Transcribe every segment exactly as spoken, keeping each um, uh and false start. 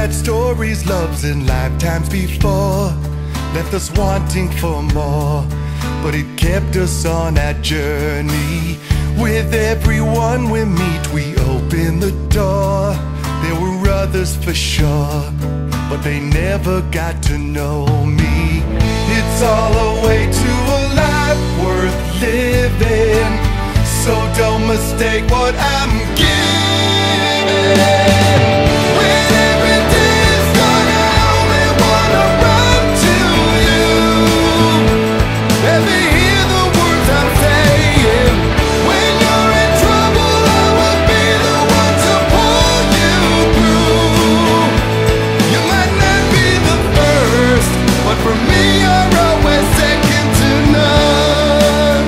had stories, loves, and lifetimes before, left us wanting for more, but it kept us on that journey. With everyone we meet, we open the door. There were others for sure, but they never got to know me. It's all a way to a life worth living, so don't mistake what I'm giving. When every day is gone, I only wanna run to you. Let me hear the words I'm saying. When you're in trouble, I will be the one to pull you through. You might not be the first, but for me you're always second to none.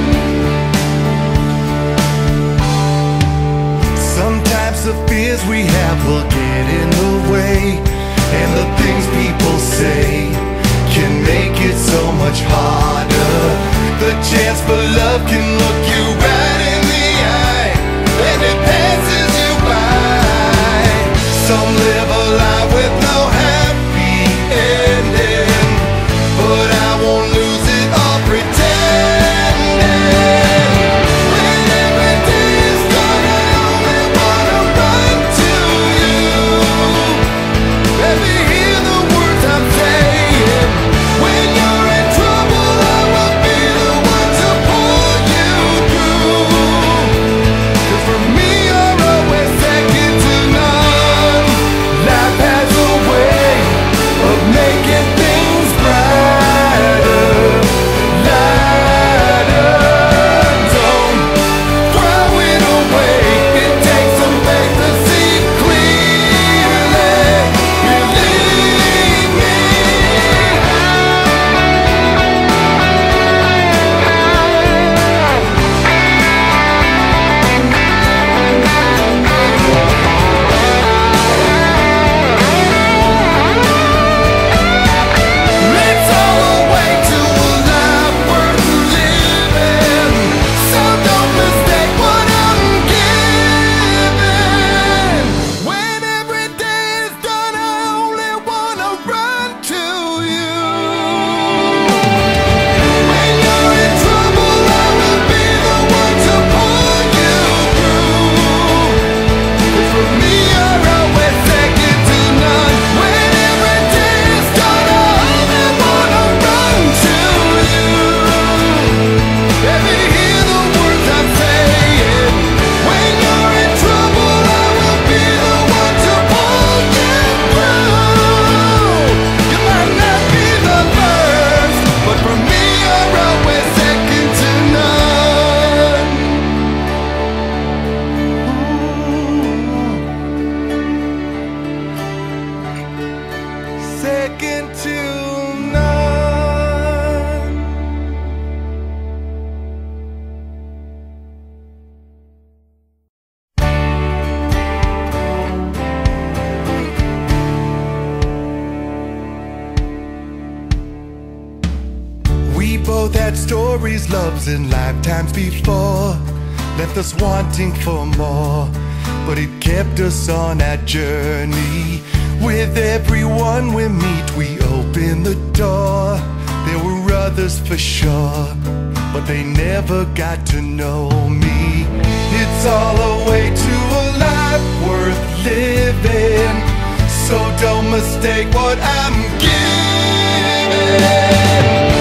Sometimes the fears we have will get in the way, and the things people say can make it so much harder. The chance for love can look you right in the eye, and it passes you by. Some live a life with no happy ending, but I won't lose it all pretending. When every day is gone, I only wanna run to you. Let me hear the words I'm saying. When you're in trouble, I will be the one to pull you through. 'Cause for me you're always second to none. Life has a way of making things brighter, lighter. Don't throw it away. It takes some faith to see clearly. Believe me. It's all a way to a life worth living, so don't mistake what I'm giving. When every day is done, I only wanna run to you. When you're in trouble, I will be the one to pull you through. 'Cause for me you're always second to none. When every day is done, I only wanna run to you. Let me hear the words I'm saying. When you're in trouble, I will be the one to pull you through. You might not be the first, but for me you're always second to none. Second to none. We both had stories, loves, and lifetimes before, left us wanting for more, but it kept us on that journey. With everyone we meet, we open the door. There were others for sure, but they never got to know me. It's all a way to a life worth living, so don't mistake what I'm giving.